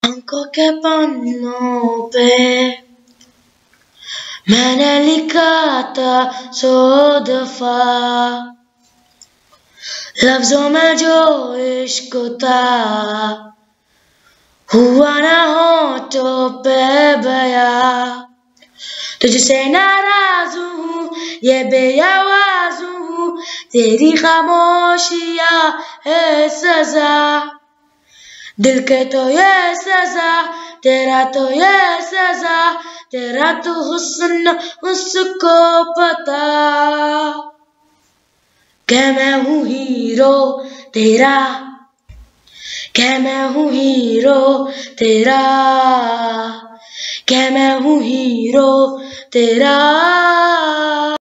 आंखों के पन्नों पे मैंने लिखा था 100 दफा, लफ्जों में जो इश्क था हुआ ना होठों पे बयां। तुझसे नाराज हूँ, ये बेआवाज हूँ, तेरी खामोशियाँ है सजा। दिल के तो ये सजा, तेरा तो ये सजा, तेरा तो हुस्न उसको पता। क्या मैं हूँ हीरो तेरा, क्या मैं हूँ हीरो तेरा, क्या मैं हूँ हीरो तेरा।